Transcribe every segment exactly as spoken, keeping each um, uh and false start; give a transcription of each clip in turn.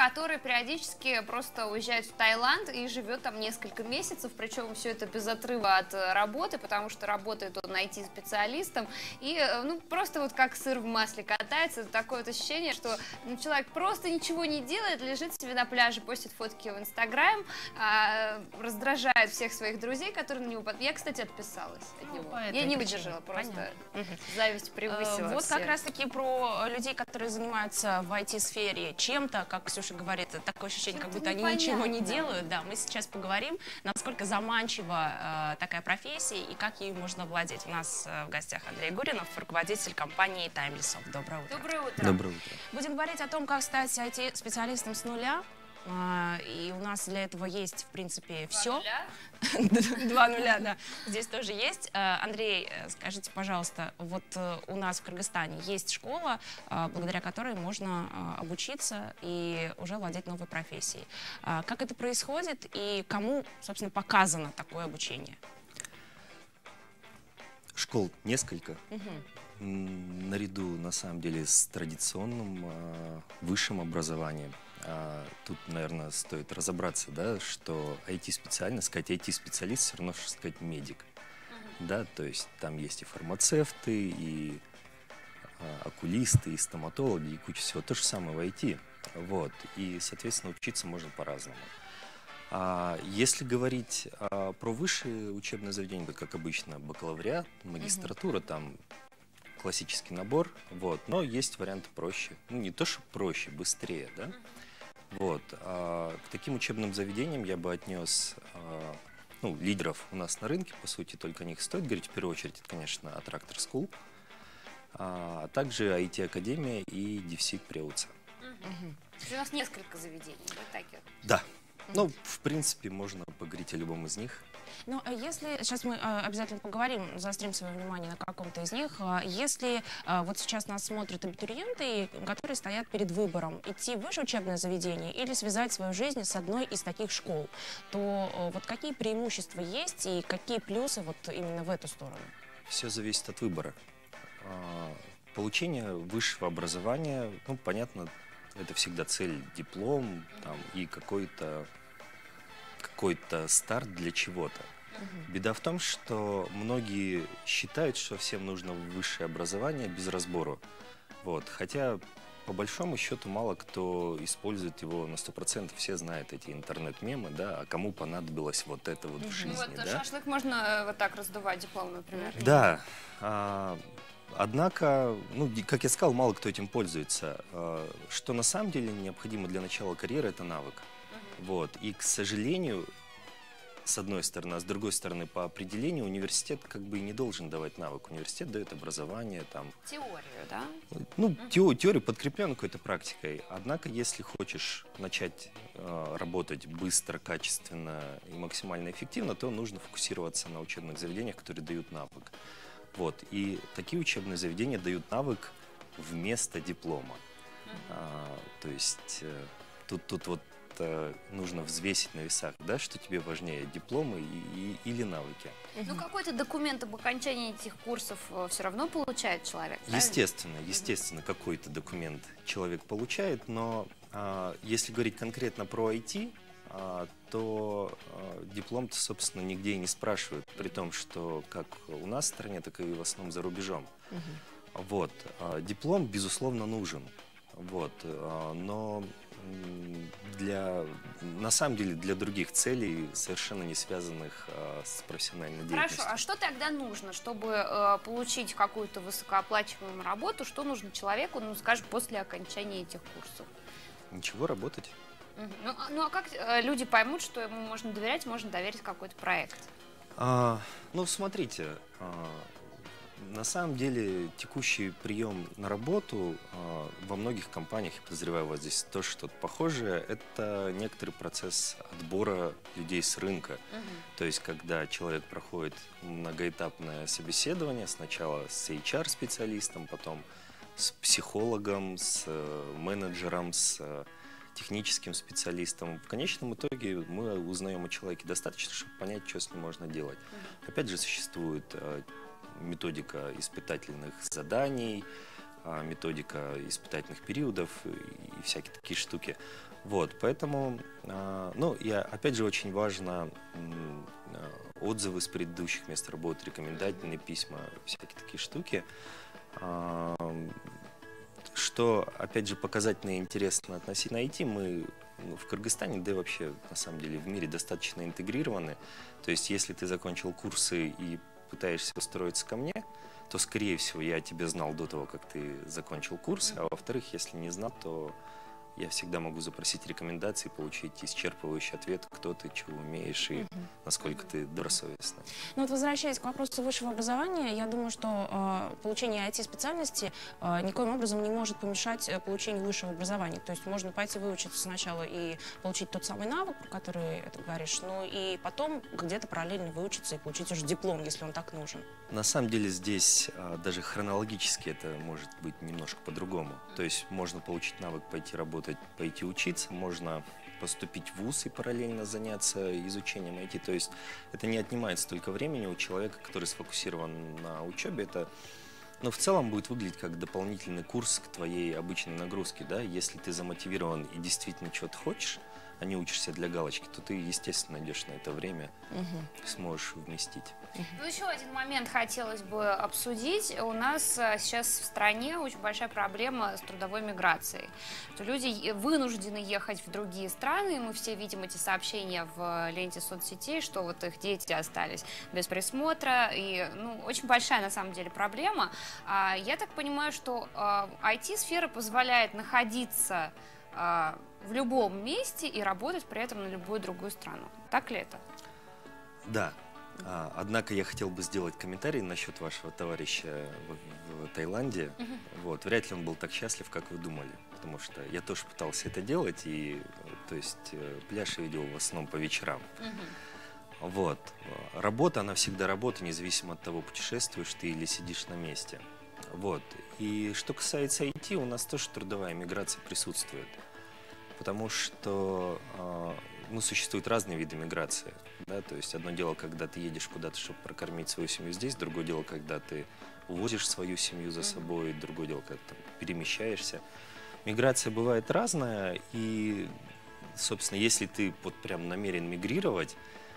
который периодически просто уезжает в Таиланд и живет там несколько месяцев, причем все это без отрыва от работы, потому что работает он ай ти-специалистом, и ну, просто вот как сыр в масле катается. Такое вот ощущение, что ну, человек просто ничего не делает, лежит себе на пляже, постит фотки в Инстаграм, а, раздражает всех своих друзей, которые на него... Под... Я, кстати, отписалась от Ну, него. Я не выдержала, просто Понятно. зависть превысила. Вот все. как раз-таки про людей, которые занимаются в ай ти-сфере чем-то, как Ксюша говорит, такое ощущение, как будто они ничего не делают. Да, мы сейчас поговорим, насколько заманчива э, такая профессия и как ею можно владеть. У нас э, в гостях Андрей Гуринов, руководитель компании Timelysoft. Доброе утро. Доброе утро. Доброе утро. Будем говорить о том, как стать ай ти-специалистом с нуля. И у нас для этого есть, в принципе, все. Два нуля, да. Здесь тоже есть. Андрей, скажите, пожалуйста, вот у нас в Кыргызстане есть школа, благодаря которой можно обучиться и уже владеть новой профессией. Как это происходит и кому, собственно, показано такое обучение? Школ несколько. Угу. Наряду, на самом деле, с традиционным э, высшим образованием. А, тут, наверное, стоит разобраться, да, что ай ти-специальность, сказать ай ти-специалист, все равно, что сказать медик. Uh-huh. Да, то есть там есть и фармацевты, и а, окулисты, и стоматологи, и куча всего. То же самое в ай ти. Вот. И, соответственно, учиться можно по-разному. А если говорить а, про высшие учебные заведения, то, как обычно, бакалавриат, магистратура, uh-huh. там классический набор, вот, но есть варианты проще. Ну, не то, что проще, быстрее, да. Вот. А к таким учебным заведениям я бы отнес а, ну, лидеров у нас на рынке, по сути, только о них стоит говорить. В первую очередь, это, конечно, Attractor School, а, а также ай ти-академия и Дивсит Преуца. Угу. У нас несколько заведений, да, так? Да. Ну, в принципе, можно поговорить о любом из них. Ну, если, сейчас мы э, обязательно поговорим, заострим свое внимание на каком-то из них. Если э, вот сейчас нас смотрят абитуриенты, которые стоят перед выбором, идти в высшее учебное заведение или связать свою жизнь с одной из таких школ, то э, вот какие преимущества есть и какие плюсы вот именно в эту сторону? Все зависит от выбора. Получение высшего образования, ну, понятно, это всегда цель, диплом там, и какой-то какой-то старт для чего-то. Uh-huh. Беда в том, что многие считают, что всем нужно высшее образование без разбору. Вот. Хотя, по большому счету, мало кто использует его на сто процентов. Все знают эти интернет-мемы, да, а кому понадобилось вот это вот uh-huh. в жизни. Вот, да? Шашлык можно вот так раздувать, диплом, например. Да. А, однако, ну, как я сказал, мало кто этим пользуется. А, что на самом деле необходимо для начала карьеры, это навык. Uh-huh. Вот. И, к сожалению, с одной стороны, а с другой стороны, по определению университет как бы и не должен давать навык. Университет дает образование, там... Теорию, да? Ну, uh-huh. теорию, теорию подкрепленную какой-то практикой. Однако, если хочешь начать э, работать быстро, качественно и максимально эффективно, то нужно фокусироваться на учебных заведениях, которые дают навык. Вот. И такие учебные заведения дают навык вместо диплома. Uh-huh. а, то есть э, тут, тут вот нужно взвесить на весах, да, что тебе важнее, дипломы и, и, или навыки. Ну, какой-то документ об окончании этих курсов все равно получает человек, правильно? Естественно, естественно, uh-huh. какой-то документ человек получает, но а, если говорить конкретно про ай ти, а, то а, диплом-то, собственно, нигде и не спрашивают, при том, что как у нас в стране, так и в основном за рубежом. Uh-huh. Вот. А, диплом, безусловно, нужен. Вот. А, но для, на самом деле, для других целей, совершенно не связанных а, с профессиональной деятельностью. Хорошо, а что тогда нужно, чтобы э, получить какую-то высокооплачиваемую работу? Что нужно человеку, ну, скажем, после окончания этих курсов? Ничего, работать. Угу. Ну, ну, а как э, люди поймут, что ему можно доверять, можно доверить какой-то проект? А, ну, смотрите, а, на самом деле текущий прием на работу э, во многих компаниях, я подозреваю, у вас здесь тоже что-то похожее, это некоторый процесс отбора людей с рынка. Uh-huh. То есть, когда человек проходит многоэтапное собеседование, сначала с эйч ар-специалистом, потом с психологом, с э, менеджером, с э, техническим специалистом. В конечном итоге мы узнаем о человеке достаточно, чтобы понять, что с ним можно делать. Uh-huh. Опять же, существует э, методика испытательных заданий, методика испытательных периодов и всякие такие штуки. Вот, поэтому, а, ну, и опять же очень важно м, а, отзывы с предыдущих мест работы, рекомендательные письма, всякие такие штуки. А, что, опять же, показательно и интересно относительно ай ти, мы ну, в Кыргызстане, да и вообще, на самом деле, в мире достаточно интегрированы. То есть, если ты закончил курсы и пытаешься устроиться ко мне, то, скорее всего, я тебя знал до того, как ты закончил курсы, а во-вторых, если не знал, то я всегда могу запросить рекомендации, получить исчерпывающий ответ, кто ты, чего умеешь и uh-huh. насколько uh-huh. ты добросовестный. Ну вот возвращаясь к вопросу высшего образования, я думаю, что э, получение ай ти-специальности э, никоим образом не может помешать э, получению высшего образования. То есть можно пойти выучиться сначала и получить тот самый навык, про который ты говоришь, ну и потом где-то параллельно выучиться и получить уже диплом, если он так нужен. На самом деле здесь а, даже хронологически это может быть немножко по-другому. То есть можно получить навык, пойти работать, пойти учиться, можно поступить в вуз и параллельно заняться изучением ай ти. То есть это не отнимает столько времени у человека, который сфокусирован на учебе. Это, ну, в целом будет выглядеть как дополнительный курс к твоей обычной нагрузке. Да? Если ты замотивирован и действительно чего-то хочешь, а не учишься для галочки, то ты, естественно, найдешь на это время, угу. сможешь вместить. Ну, еще один момент хотелось бы обсудить. У нас сейчас в стране очень большая проблема с трудовой миграцией. Что люди вынуждены ехать в другие страны. Мы все видим эти сообщения в ленте соцсетей, что вот их дети остались без присмотра. И, ну, очень большая на самом деле проблема. Я так понимаю, что ай ти-сфера позволяет находиться в любом месте и работать при этом на любую другую страну. Так ли это? Да. А, однако я хотел бы сделать комментарий насчет вашего товарища в, в Таиланде. Uh-huh. Вот, вряд ли он был так счастлив, как вы думали. Потому что я тоже пытался это делать. И, то есть, пляж я видел в основном по вечерам. Uh-huh. Вот. Работа, она всегда работа, независимо от того, путешествуешь ты или сидишь на месте. Вот. И что касается ай ти, у нас тоже трудовая миграция присутствует. Потому что ну, существуют разные виды миграции. Да? То есть одно дело, когда ты едешь куда-то, чтобы прокормить свою семью здесь, другое дело, когда ты увозишь свою семью за собой, другое дело, когда ты перемещаешься. Миграция бывает разная, и, собственно, если ты вот прям намерен мигрировать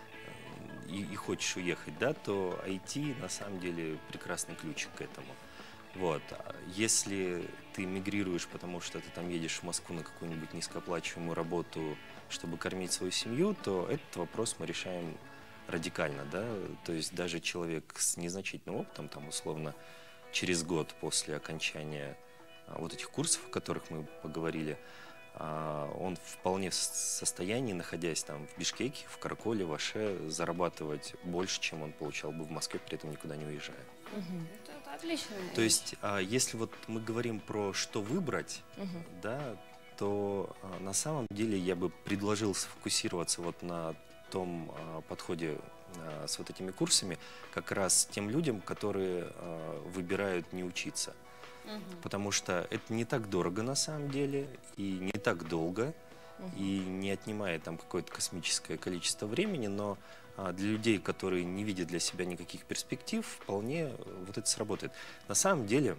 и, и хочешь уехать, да, то ай ти на самом деле прекрасный ключик к этому. Вот. Если ты мигрируешь, потому что ты там едешь в Москву на какую-нибудь низкооплачиваемую работу, чтобы кормить свою семью, то этот вопрос мы решаем радикально, да, то есть даже человек с незначительным опытом, там, условно, через год после окончания а, вот этих курсов, о которых мы поговорили, а, он вполне в состоянии, находясь там в Бишкеке, в Караколе, в Аше, зарабатывать больше, чем он получал бы в Москве, при этом никуда не уезжая. Угу. Это отлично. То есть, а, если вот мы говорим про что выбрать, угу. да, то а, на самом деле я бы предложил сфокусироваться вот на том а, подходе а, с вот этими курсами как раз тем людям, которые а, выбирают не учиться. Угу. Потому что это не так дорого на самом деле и не так долго, угу. и не отнимает там какое-то космическое количество времени, но а, для людей, которые не видят для себя никаких перспектив, вполне вот это сработает. На самом деле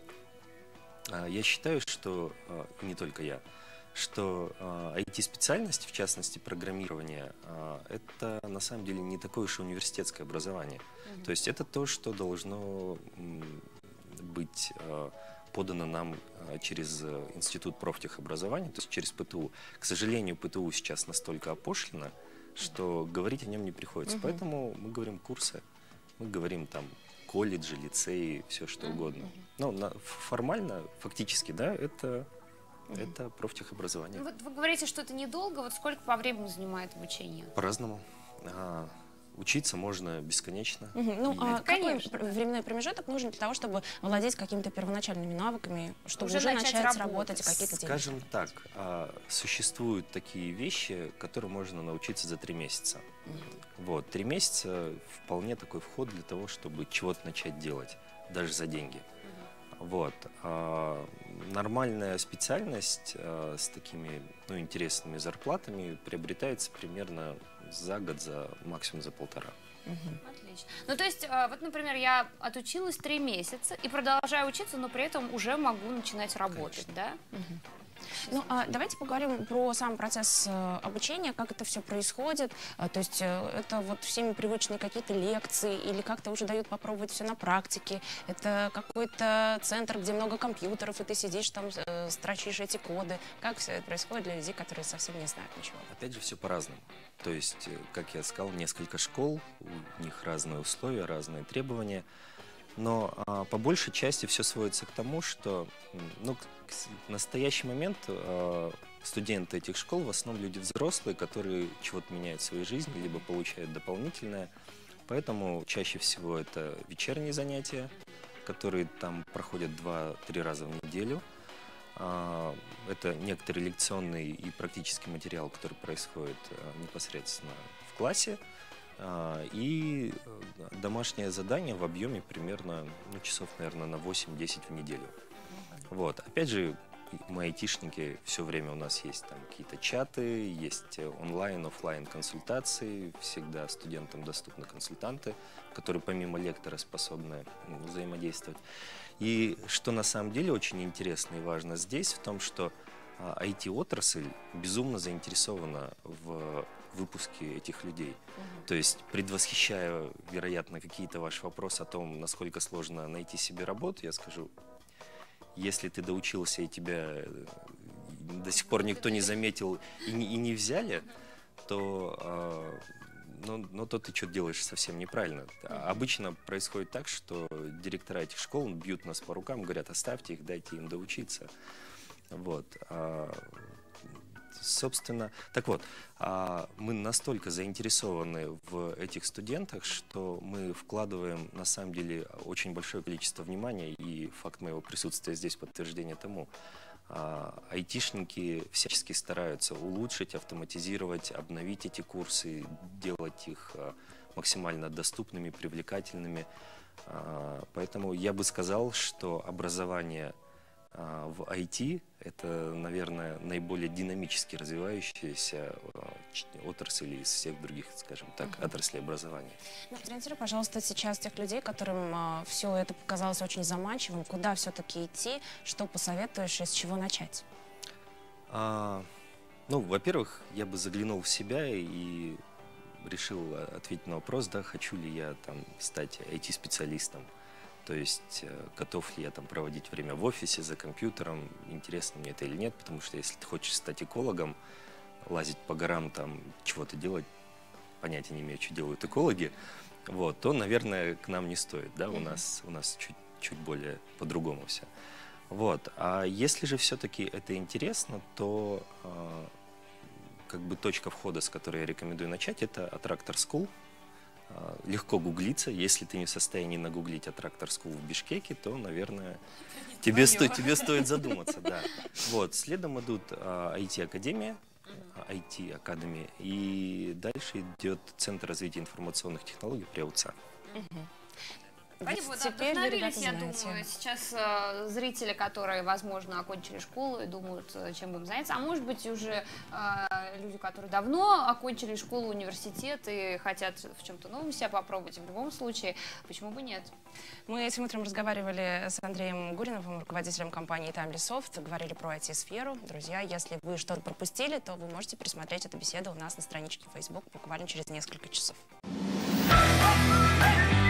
а, я считаю, что, а, и не только я, что э, ай ти-специальность, в частности программирование, э, это на самом деле не такое уж и университетское образование. Mm-hmm. То есть это то, что должно м, быть э, подано нам э, через э, Институт профтехобразования, то есть через пэ тэ у. К сожалению, пэ тэ у сейчас настолько опошлено, что mm-hmm. говорить о нем не приходится. Mm-hmm. Поэтому мы говорим курсы, мы говорим там колледжи, лицеи, все что mm-hmm. угодно. Но на, формально, фактически, да, это... Это профтехобразование. Вот вы говорите, что это недолго. Вот сколько по времени занимает обучение? По-разному. А, учиться можно бесконечно. Угу. Ну, и... а какой временной промежуток нужен для того, чтобы владеть какими-то первоначальными навыками, чтобы уже, уже начать, начать работать, какие-то деньги? Скажем так, а, существуют такие вещи, которые можно научиться за три месяца. Угу. Вот, три месяца вполне такой вход для того, чтобы чего-то начать делать, даже за деньги. Вот. А, нормальная специальность а, с такими ну, интересными зарплатами приобретается примерно за год, за максимум за полтора. Угу. Отлично. Ну, то есть, вот, например, я отучилась три месяца и продолжаю учиться, но при этом уже могу начинать работать, конечно. Да? Угу. Ну, а давайте поговорим про сам процесс э, обучения, как это все происходит. А, то есть э, это вот всеми привычные какие-то лекции или как-то уже дают попробовать все на практике. Это какой-то центр, где много компьютеров, и ты сидишь там, э, строчишь эти коды. Как все это происходит для людей, которые совсем не знают ничего? Опять же, все по-разному. То есть, э, как я сказал, несколько школ, у них разные условия, разные требования. Но а, по большей части все сводится к тому, что м, ну, к, к с- в настоящий момент а, студенты этих школ в основном люди взрослые, которые чего-то меняют в своей жизни, либо получают дополнительное. Поэтому чаще всего это вечерние занятия, которые там проходят два-три раза в неделю. А, Это некоторый лекционный и практический материал, который происходит а, непосредственно в классе. А, И э, домашнее задание в объеме примерно, ну, часов, наверное, на восемь-десять в неделю. Вот. Опять же, и мы айтишники, все время у нас есть там какие-то чаты, есть э, онлайн, оффлайн консультации, всегда студентам доступны консультанты, которые помимо лектора способны м, взаимодействовать. И что на самом деле очень интересно и важно здесь, в том, что а, ай ти-отрасль безумно заинтересована в выпуске этих людей. То есть, предвосхищая, вероятно, какие-то ваши вопросы о том, насколько сложно найти себе работу, я скажу, если ты доучился и тебя э, до сих пор никто не заметил и не, и не взяли, то, э, ну, ну, то ты что делаешь совсем неправильно. А Обычно происходит так, что директора этих школ бьют нас по рукам, говорят, оставьте их, дайте им доучиться. Вот. А, Собственно, так вот, а, мы настолько заинтересованы в этих студентах, что мы вкладываем на самом деле очень большое количество внимания, и факт моего присутствия здесь подтверждение тому. А, Айтишники всячески стараются улучшить, автоматизировать, обновить эти курсы, делать их а, максимально доступными, привлекательными. А, Поэтому я бы сказал, что образование а, в ай ти — это, наверное, наиболее динамически развивающаяся а, ч- отрасль из всех других, скажем так, отраслей образования. Ну, сориентируй, пожалуйста, сейчас тех людей, которым все это показалось очень заманчивым, куда все-таки идти, что посоветуешь и с чего начать? А, ну, во-первых, я бы заглянул в себя и решил а, ответить на вопрос, да, хочу ли я там стать ай ти-специалистом. То есть э, готов ли я там проводить время в офисе, за компьютером, интересно мне это или нет, потому что если ты хочешь стать экологом, лазить по горам, там, чего-то делать, понятия не имею, что делают экологи, вот, то, наверное, к нам не стоит, да, у нас, у нас чуть, чуть более по-другому все. Вот, а если же все-таки это интересно, то э, как бы точка входа, с которой я рекомендую начать, это Attractor School. А, Легко гуглиться. Если ты не в состоянии нагуглить Attractor School в Бишкеке, то, наверное, тебе, сто, тебе стоит задуматься. Да. Вот. Следом идут а, ай ти-академия, ай ти Academy, и дальше идет Центр развития информационных технологий при АУЦА. Спасибо, да, Теперь вы, вдохновились, ребята, я знаете. думаю, сейчас э, зрители, которые, возможно, окончили школу и думают, э, чем им заняться, а может быть уже э, люди, которые давно окончили школу, университет и хотят в чем-то новом себя попробовать, в любом случае, почему бы нет? Мы этим утром разговаривали с Андреем Гуриновым, руководителем компании TimelySoft, говорили про ай ти-сферу. Друзья, если вы что-то пропустили, то вы можете пересмотреть эту беседу у нас на страничке Facebook буквально через несколько часов.